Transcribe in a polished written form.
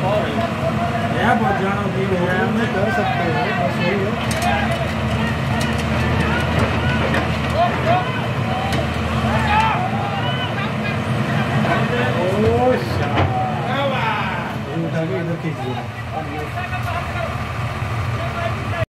बहुत जाना में कर सकते हो, बस वही है। उठा के इधर खींच दिया।